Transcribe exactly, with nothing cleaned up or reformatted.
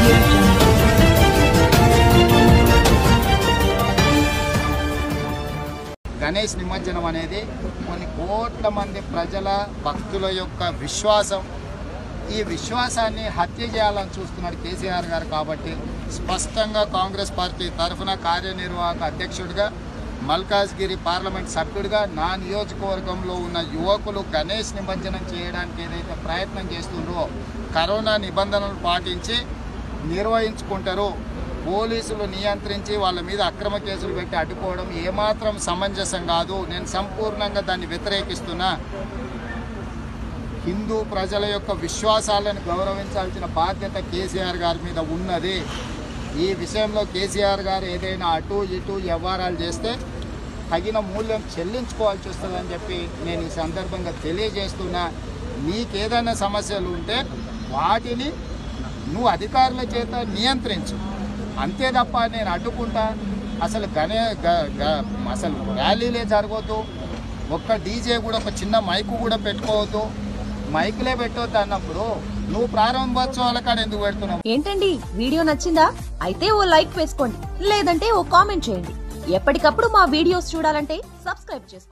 గణేష్ నిమజ్జనం అనేది కొన్ని కోట్ల మంది ప్రజల భక్తుల యొక్క విశ్వాసం. ఈ విశ్వాసాన్ని హత్య చేయాలని చూస్తున్నారు కేసీఆర్ గారు. కాబట్టి స్పష్టంగా కాంగ్రెస్ పార్టీ తరఫున కార్యనిర్వాహక అధ్యక్షుడిగా, మల్కాజ్గిరి పార్లమెంట్ సభ్యుడిగా నా నియోజకవర్గంలో ఉన్న యువకులు గణేష్ నిమజ్జనం చేయడానికి ఏదైతే ప్రయత్నం చేస్తుండ్రో, కరోనా నిబంధనలు పాటించి నిర్వహించుకుంటారు, పోలీసులు నియంత్రించి వాళ్ళ మీద అక్రమ కేసులు పెట్టి అడ్డుకోవడం ఏమాత్రం సమంజసం కాదు. నేను సంపూర్ణంగా దాన్ని వ్యతిరేకిస్తున్నా. హిందూ ప్రజల యొక్క విశ్వాసాలను గౌరవించాల్సిన బాధ్యత కేసీఆర్ గారి మీద ఉన్నది. ఈ విషయంలో కేసీఆర్ గారు ఏదైనా అటు ఇటు వ్యవహారాలు చేస్తే తగిన మూల్యం చెల్లించుకోవాల్సి వస్తుందని చెప్పి నేను ఈ సందర్భంగా తెలియజేస్తున్నా. నీకేదైనా సమస్యలు ఉంటే వాటిని నువ్వు అధికారుల చేత నియంత్రించు, అంతే తప్ప నేను అడ్డుకుంటా. అసలు గనే అసలు ర్యాలీలే జరగవద్దు, ఒక్క డీజే కూడా, ఒక చిన్న మైకు కూడా పెట్టుకోవద్దు, మైకులే పెట్టవద్దు అన్నప్పుడు నువ్వు ప్రారంభోత్సవాల కాడ ఎందుకు పెడుతున్నావు? ఏంటండి, వీడియో నచ్చిందా? అయితే ఓ లైక్ వేసుకోండి, లేదంటే ఓ కామెంట్ చేయండి. ఎప్పటికప్పుడు మా వీడియోస్ చూడాలంటే సబ్స్క్రైబ్ చేసుకోండి.